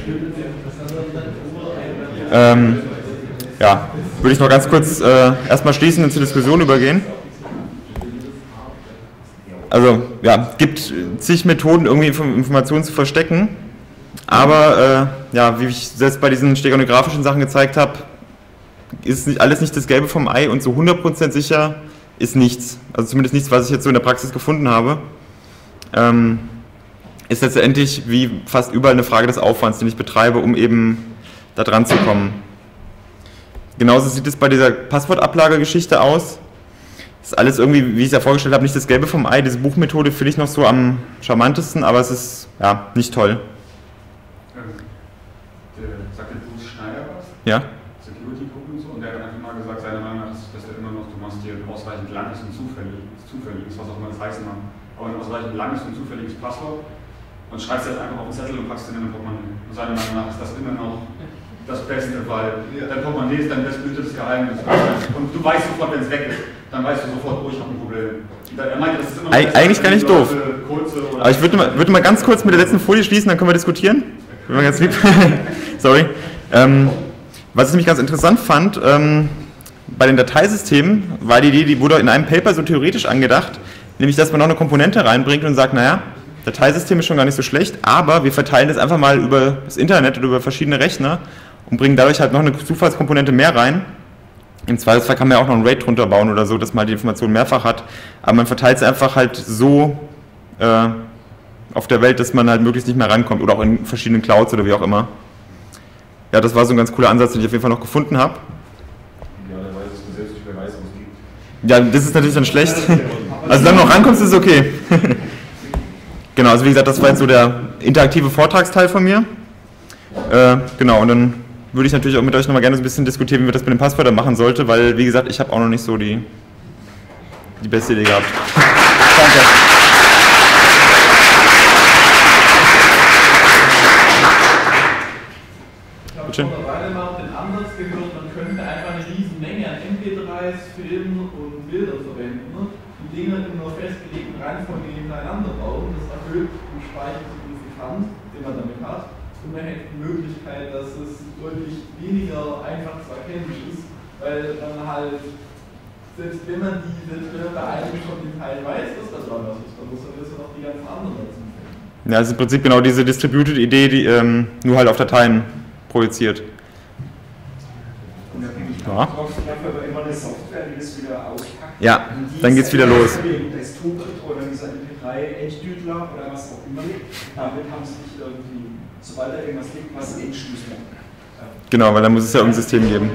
Würde ich noch ganz kurz erstmal schließen und zur Diskussion übergehen. Also ja, es gibt zig Methoden, irgendwie Informationen zu verstecken. Aber wie ich selbst bei diesen steganografischen Sachen gezeigt habe, ist alles nicht das Gelbe vom Ei und so 100% sicher ist nichts. Also zumindest nichts, was ich jetzt so in der Praxis gefunden habe. Ist letztendlich wie fast überall eine Frage des Aufwands, den ich betreibe, um eben da dran zu kommen. Genauso sieht es bei dieser Passwortablagegeschichte aus. Ist alles irgendwie, wie ich es ja vorgestellt habe, nicht das Gelbe vom Ei. Diese Buchmethode finde ich noch so am charmantesten, aber es ist nicht toll. Sagt der Bruce Schneider was? Ja. Security Group und so. Und der hat einfach mal gesagt, seiner Meinung nach ist das immer noch, du machst dir ein ausreichend langes und zufälliges, was auch immer das heißen mag, aber ein ausreichend langes und zufälliges Passwort und schreibst das einfach auf den Zettel und packst den in den Portemonnaie. Und seiner Meinung nach ist das immer noch das Beste, weil dein Portemonnaie ist dein bestbehütetes Geheimnis. Und du weißt sofort, wenn es weg ist, dann weißt du sofort, ich habe ein Problem. Er meinte, das ist immer noch eigentlich gar nicht doof. Aber ich würde mal ganz kurz mit der letzten Folie schließen, dann können wir diskutieren. Bin mal ganz lieb. Sorry. Was ich nämlich ganz interessant fand, bei den Dateisystemen war die Idee, die wurde in einem Paper so theoretisch angedacht, nämlich, dass man noch eine Komponente reinbringt und sagt, naja, Dateisystem ist schon gar nicht so schlecht, aber wir verteilen das einfach mal über das Internet oder über verschiedene Rechner und bringen dadurch halt noch eine Zufallskomponente mehr rein. Im Zweifelsfall kann man ja auch noch ein RAID drunter bauen oder so, dass man halt die Information mehrfach hat, aber man verteilt es einfach halt so auf der Welt, dass man halt möglichst nicht mehr rankommt oder auch in verschiedenen Clouds oder wie auch immer. Ja, das war so ein ganz cooler Ansatz, den ich auf jeden Fall noch gefunden habe. Ja, der weiß es selbst nicht mehr weiß, was es gibt. Ja, das ist natürlich dann schlecht. Also solange du noch rankommst, ist es okay. Genau, also wie gesagt, das war jetzt so der interaktive Vortragsteil von mir. Genau, und dann würde ich natürlich auch mit euch nochmal gerne so ein bisschen diskutieren, wie wir das mit den Passwörtern machen sollte, weil, wie gesagt, ich habe auch noch nicht so die beste Idee gehabt. Danke. Ich habe vor einer Weile mal den Ansatz gehört, man könnte einfach eine riesen Menge an MP3s, Filmen und Bildern verwenden, ne? Die Dinge in einer festgelegten Reihenfolge nebeneinander bauen. Das erhöht den Speichersignifikant, den man damit hat. Und man hätte die Möglichkeit, dass es deutlich weniger einfach zu erkennen ist, weil man halt, selbst wenn man bei einem schon den Teil weiß, dass da dran was ist, dann muss man jetzt noch die ganzen anderen dazu finden. Ja, das ist im Prinzip genau diese Distributed-Idee, die nur halt auf Dateien projiziert. Ja. Immer eine Software, die das wieder auspackt. Ja, dann geht's wieder los. Das Tubrit oder dieser MP3-Enddüdler oder was auch immer. Damit haben sie nicht irgendwie, sobald da irgendwas gibt, was entschlüsseln. Genau, weil dann muss es ja irgendein System geben.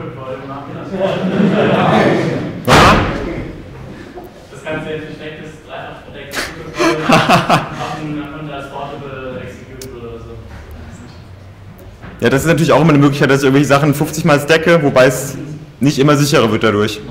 Das Ganze jetzt verstecktes, dreifach verdecktes und als Portable Executable oder so. Ja, das ist natürlich auch immer eine Möglichkeit, dass ich irgendwelche Sachen 50 Mal stacke, wobei es nicht immer sicherer wird dadurch.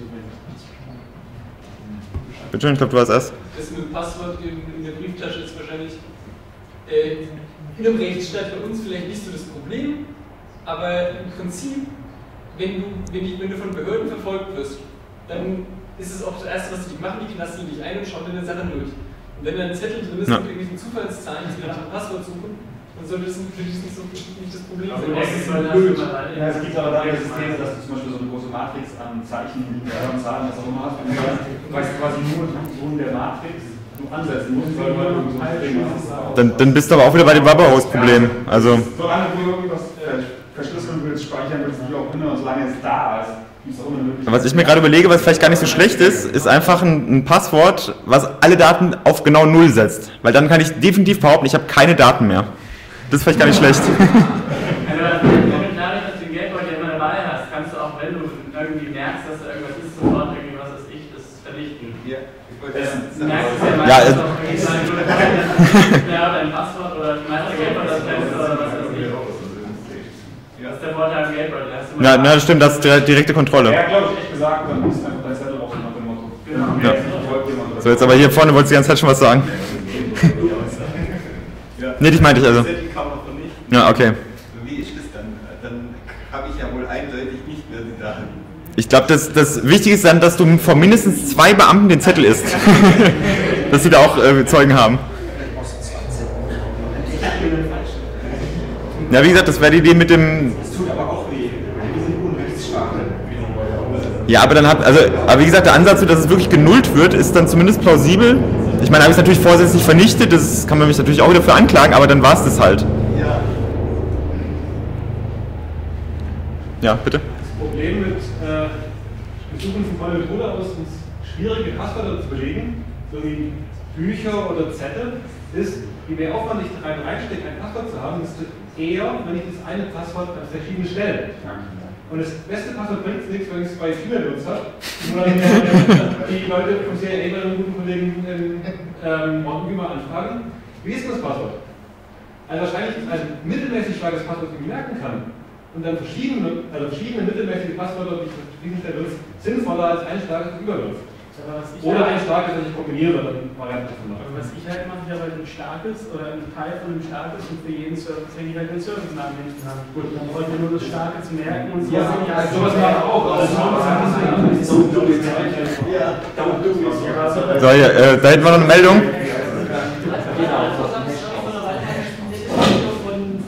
Bitte schön, ich glaube, du warst erst. Das mit dem Passwort in der Brieftasche ist wahrscheinlich in einem Rechtsstaat bei uns vielleicht nicht so das Problem, aber im Prinzip, wenn du von Behörden verfolgt wirst, dann ist es auch das Erste, was die machen, die knasten dich ein und schauen deine Sachen durch. Und wenn da ein Zettel drin ist mit irgendwelchen Zufallszahlen, die nach einem Passwort suchen, dann sollte das natürlich nicht das Problem sein. Ja, es gibt aber da Systeme, dass du zum Beispiel so eine große Matrix an Zeichen, Zahlen, was auch immer hast. Du weißt quasi nur in der Matrix, du ansetzen musst, weil du so ein Dann bist du aber auch wieder bei dem Bubble-Host-Problem. Also solange du irgendwas verschlüsseln willst, speichern willst, wie auch immer, solange es da ist. Was ich mir gerade überlege, was vielleicht gar nicht so schlecht ist einfach ein Passwort, was alle Daten auf genau 0 setzt. Weil dann kann ich definitiv behaupten, ich habe keine Daten mehr. Das ist vielleicht gar nicht schlecht. Wenn du dadurch, dass du den Geldbeutel immer dabei hast, kannst du auch, wenn du irgendwie merkst, dass da irgendwas ist, sofort irgendwie, was weiß ich, das vernichten. Ja, ich wollte Du merkst es ja meistens Ja, dein Passwort oder du meinst Geldbeutel oder was weiß ich. Das ist der Vorteil am Geldbeutel. Ja, das stimmt, das ist direkte Kontrolle. Ja, glaube ich, echt gesagt, dann ist einfach dein Zettel auch nach dem Motto. Genau. Ja. So, jetzt aber hier vorne wolltest du die ganze Zeit schon was sagen. Nee, dich meinte ich also. Ja, okay. Wie ist das dann? Dann habe ich ja wohl eindeutig nicht mehr die Daten. Ich glaube, das Wichtige ist dann, dass du vor mindestens 2 Beamten den Zettel isst. Dass sie da auch Zeugen haben. Ja, wie gesagt, das wäre die Idee mit dem... Das tut aber auch weh. Wir sind Unrechtssprache. Ja, aber wie gesagt, der Ansatz, dass es wirklich genullt wird, ist dann zumindest plausibel. Ich meine, habe ich es natürlich vorsätzlich vernichtet, das kann man mich natürlich auch wieder für anklagen, aber dann war es das halt. Ja. Ja, bitte. Das Problem mit Besuchen von Paul Methode aus, uns schwierige Passwörter zu belegen, so wie Bücher oder Zettel, ist, je mehr Aufwand ich reinstecke, ein Passwort zu haben, desto eher, wenn ich das eine Passwort an verschiedenen Stellen. Und das beste Passwort bringt es nichts, wenn ich es bei vielen benutzt habe. Die Leute vom CIA bei einem guten Kollegen Morten Gümer anfragen, wie ist das Passwort? Also wahrscheinlich ist ein mittelmäßig starkes Passwort, das ich merken kann. Und dann verschiedene mittelmäßige Passwörter, die ich an verschiedenen Stellen benutze, sinnvoller als ein starkes, das übernutzt. Oder ein starkes, das ich kombiniere, dann Variante davon mache. Was ich halt mache, ich habe halt ein starkes oder ein Teil von einem starkes und für jeden Service hänge ich halt den Service-Namen hinten haben. Gut, dann wollte ich nur das Starke zu merken und so. Ja, sowas mache ich auch. So, hier, da hinten war noch eine Meldung.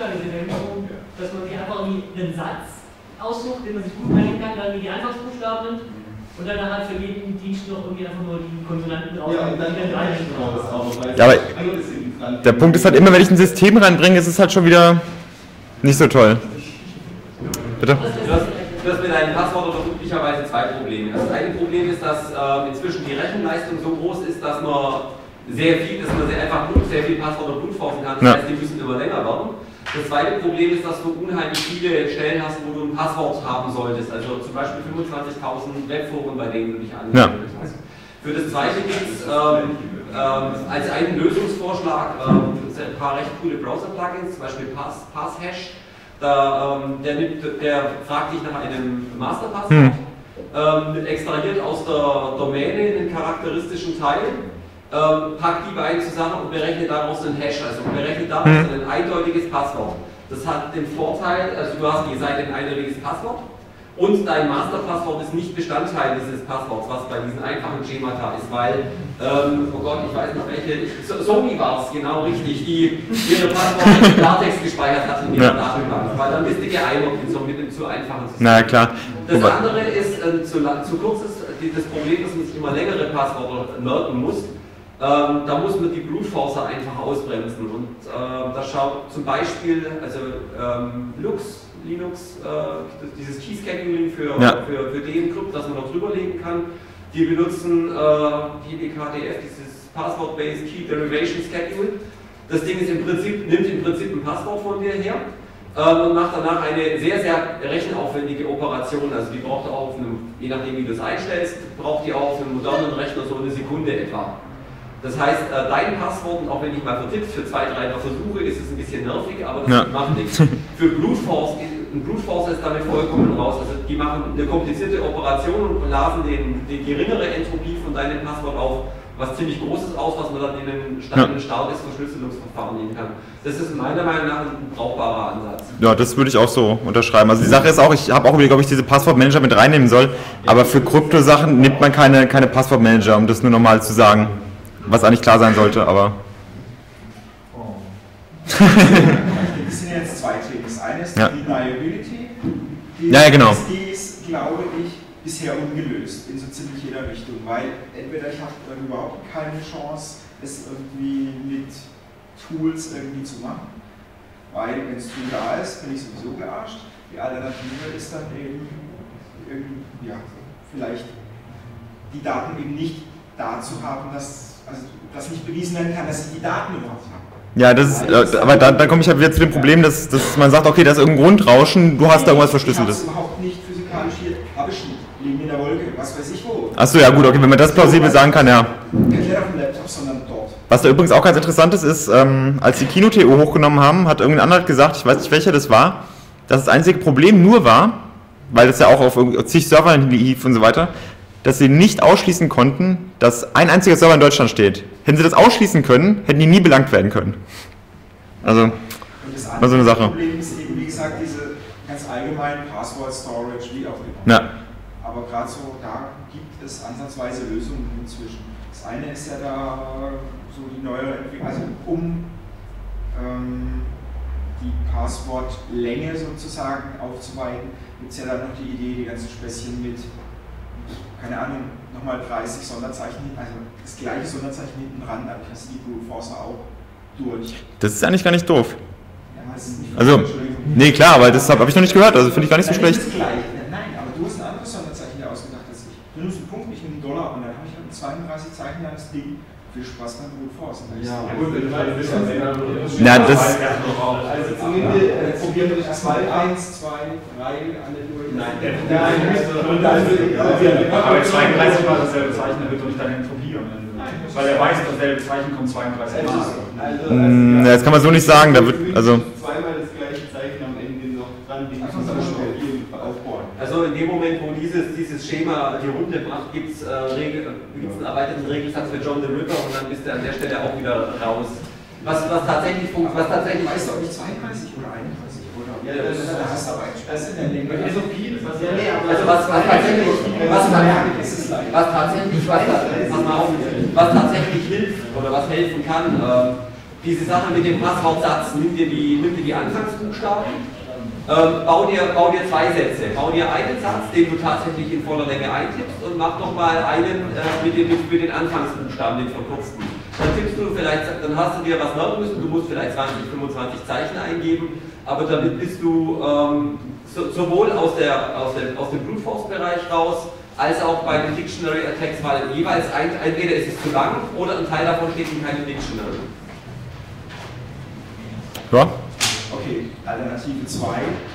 Buchstabengewinnung, dass man sich einfach irgendwie einen Satz aussucht, den man sich gut merken kann, dann die Anfangsbuchstaben nimmt und dann halt für jeden Dienst noch irgendwie einfach nur die Konsonanten raus. Ja, und dann raus. Ja, aber der Punkt ist halt immer, wenn ich ein System reinbringe, ist es halt schon wieder nicht so toll. Bitte? Du hast mit deinem Passwort oder üblicherweise zwei Probleme. Das eine Problem ist, dass inzwischen die Rechenleistung so groß ist, dass man sehr viel Passwörter brutforcen kann. Das heißt, die müssen immer länger werden. Das zweite Problem ist, dass du unheimlich viele Stellen hast, wo du ein Passwort haben solltest. Also zum Beispiel 25.000 Webforen, bei denen du dich angemeldet hast. Für das zweite gibt es als einen Lösungsvorschlag ein paar recht coole Browser-Plugins, zum Beispiel Passhash. Der fragt dich nach einem Masterpasswort, extrahiert aus der Domäne einen charakteristischen Teil, packt die beiden zusammen und berechnet daraus einen Hash, also berechnet daraus ein eindeutiges Passwort. Das hat den Vorteil, also du hast die Seite ein eindeutiges Passwort und dein Masterpasswort ist nicht Bestandteil dieses Passworts, was bei diesen einfachen Schemata ist, weil, oh Gott, ich weiß nicht welche, Sony war es genau richtig, die ihre Passworte in Klartext gespeichert hat in ihrer Datenbank, weil dann bist du geeinloggt mit dem zu einfachen System. Na klar. Das andere ist zu kurzes, das Problem, dass man sich immer längere Passwörter merken muss. Da muss man die Brute Forcer einfach ausbremsen und da schaut zum Beispiel, also Linux, dieses Key Scheduling für D-Encrypt, dass man noch drüberlegen kann, die benutzen PDKDF, dieses Password-Based Key Derivation Schedule. Das Ding ist nimmt im Prinzip ein Passwort von dir her und macht danach eine sehr, sehr rechenaufwendige Operation. Also die braucht auch je nachdem wie du es einstellst, braucht die auch auf einem modernen Rechner so eine Sekunde etwa. Das heißt, dein Passwort, auch wenn ich mal vertippt für 2, 3 versuche, ist es ein bisschen nervig, aber das macht nichts. Für Brute Force, ein Brute Force ist damit vollkommen raus. Also die machen eine komplizierte Operation und blasen die geringere Entropie von deinem Passwort auf was ziemlich Großes aus, was man dann in ein starkes Verschlüsselungsverfahren nehmen kann. Das ist meiner Meinung nach ein brauchbarer Ansatz. Ja, das würde ich auch so unterschreiben. Also die Sache ist auch, ich habe auch überlegt, ob ich diese Passwortmanager mit reinnehmen soll, aber für Krypto-Sachen nimmt man keine Passwortmanager, um das nur nochmal zu sagen. Was eigentlich klar sein sollte, aber... Das sind jetzt zwei Themen. Das eine ist die Deniability. Die ist, glaube ich, bisher ungelöst in so ziemlich jeder Richtung, weil entweder ich habe überhaupt keine Chance, es irgendwie mit Tools irgendwie zu machen, weil wenn das Tool da ist, bin ich sowieso gearscht. Die Alternative ist dann eben vielleicht die Daten eben nicht dazu haben, dass nicht bewiesen werden kann, dass ich die Daten überhaupt habe. Ja, das ist, aber dann komme ich halt wieder zu dem Problem, dass man sagt, okay, da ist irgendein Grundrauschen, du hast da irgendwas Verschlüsseltes. Ich habe es überhaupt nicht physikalisch hier, habe ich nicht, liegen in der Wolke, was weiß ich wo. Achso, ja gut, okay, wenn man das plausibel sagen kann, ja. Nicht auf dem Laptop, sondern dort. Was da übrigens auch ganz interessant ist, als die Kino-TO hochgenommen haben, hat irgendein anderer gesagt, ich weiß nicht welcher das war, dass das einzige Problem nur war, weil das ja auch auf zig Servern lief und so weiter, dass sie nicht ausschließen konnten, dass ein einziger Server in Deutschland steht. Hätten sie das ausschließen können, hätten die nie belangt werden können. Also, war so eine Sache. Das Problem ist eben, wie gesagt, diese ganz allgemeinen Passwort-Storage, wie auch immer. Ja. Aber gerade so, da gibt es ansatzweise Lösungen inzwischen. Das eine ist ja da so die neue Entwicklung, also die Passwortlänge sozusagen aufzuweiten, gibt es ja dann noch die Idee, die ganzen Späßchen mit, keine Ahnung, nochmal 30 Sonderzeichen, also das gleiche Sonderzeichen hinten dran, dadurch hast du die Brute Forcer auch durch. Das ist eigentlich gar nicht doof. Ja, das ist nicht also, nee, klar, aber das habe ich noch nicht gehört, also finde ich gar nicht so schlecht. Das ist gleich. Nein, aber du hast ein anderes Sonderzeichen dir ausgedacht als ich. Du nimmst einen Punkt, ich nehme einen $, und dann habe ich ein 32 Zeichen langes Ding. Viel Spaß beim Brute Force. Ja, gut, wenn du ein bisschen mehr. Ja, das. Also probieren wir das 2, 1, 2, 3, alle durch. Nein, aber 32 Mal dasselbe Zeichen, dann wird doch nicht deine Entropie am Ende. Weil er weiß, dasselbe Zeichen kommt 32 Mal. Ja, das kann man so nicht sagen. Da wird, also zweimal das gleiche Zeichen am Ende noch dran, den aufbauen. Also in dem Moment, wo dieses Schema die Runde macht, gibt es einen erweiterten Regelsatz für John the Ripper und dann bist du an der Stelle auch wieder raus. Was tatsächlich funktioniert. Weißt du, ob ich 32 oder 31 oder? Ja, das ist aber ein Spaß in der Länge. Also was tatsächlich hilft oder was helfen kann, diese Sache mit dem Passwortsatz, nimm dir die Anfangsbuchstaben, bau dir 2 Sätze. Bau dir einen Satz, den du tatsächlich in voller Länge eintippst und mach nochmal einen mit den Anfangsbuchstaben, den verkürzten. Dann tippst du vielleicht, dann hast du dir was merken müssen, du musst vielleicht 20, 25 Zeichen eingeben, aber damit bist du sowohl aus dem Brute Force Bereich raus, als auch bei den Dictionary Attacks, weil jeweils entweder ist es zu lang oder ein Teil davon steht in keinem Dictionary. Ja? Okay, Alternative 2,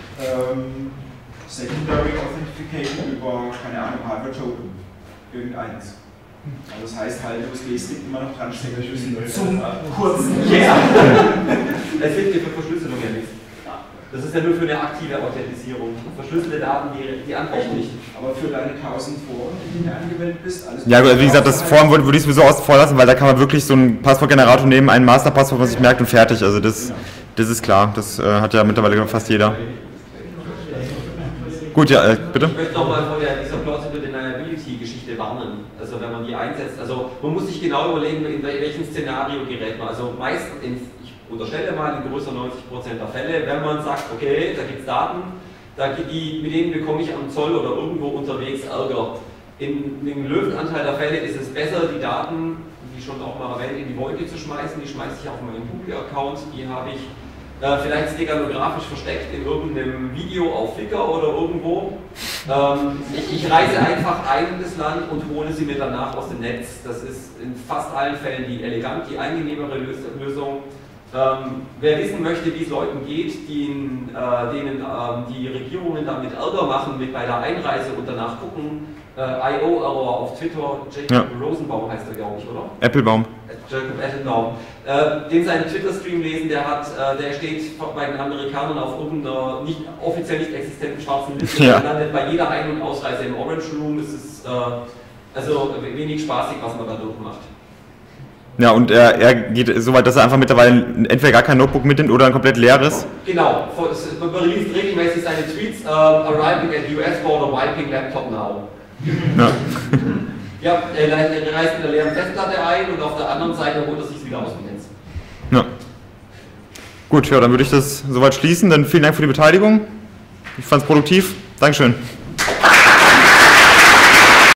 Secondary Authentication über, keine Ahnung, Hardware Token, irgendeins. Also das heißt halt, USB-Stick immer noch dran stecken zum kurzen Ja. Das hilft dir für Verschlüsselung ja nichts. Das ist ja nur für eine aktive Authentisierung. Verschlüsselte Daten, die antworten nicht. Aber für deine 1000 Foren, in denen du angemeldet bist, alles. Ja, wie gesagt, das Forum würde ich sowieso außen vor lassen, weil da kann man wirklich so einen Passwortgenerator nehmen, ein Masterpasswort, was sich merkt und fertig. Also das ist klar. Das hat ja mittlerweile fast jeder. Gut, ja, bitte. Ich möchte nochmal von dieser Plausible Deniability-Geschichte warnen. Also wenn man die einsetzt, also man muss sich genau überlegen, in welchem Szenario gerät man. Also meistens, ich unterstelle mal in größer 90% der Fälle, wenn man sagt, okay, da gibt es Daten, mit denen bekomme ich am Zoll oder irgendwo unterwegs Ärger. In dem Löwenanteil der Fälle ist es besser, die Daten, wie schon auch mal erwähnt, in die Wolke zu schmeißen. Die schmeiße ich auf meinen Google-Account, die habe ich vielleicht steganografisch versteckt in irgendeinem Video auf Flickr oder irgendwo. Ich reise einfach ein in das Land und hole sie mir danach aus dem Netz. Das ist in fast allen Fällen die elegant, die angenehmere Lösung. Wer wissen möchte, wie es Leuten geht, denen die Regierungen damit Ärger machen bei der Einreise und danach gucken, IO-Error auf Twitter, Jacob Rosenbaum heißt er, glaube ich, oder? Applebaum. Jacob Applebaum. Den seinen Twitter-Stream lesen, der steht bei den Amerikanern auf irgendeiner offiziell nicht existenten schwarzen Liste. Ja. Der landet bei jeder Ein- und Ausreise im Orange Room. Es ist also wenig spaßig, was man da durchmacht. Ja, und er geht so weit, dass er einfach mittlerweile entweder gar kein Notebook mitnimmt oder ein komplett leeres. Genau, man release regelmäßig seine Tweets, arriving at US border, wiping laptop now. Ja. Ja, er reist mit der leeren Festplatte ein und auf der anderen Seite holt er sich wieder aus dem Netz. Ja. Gut, ja, dann würde ich das soweit schließen. Dann vielen Dank für die Beteiligung. Ich fand es produktiv. Dankeschön.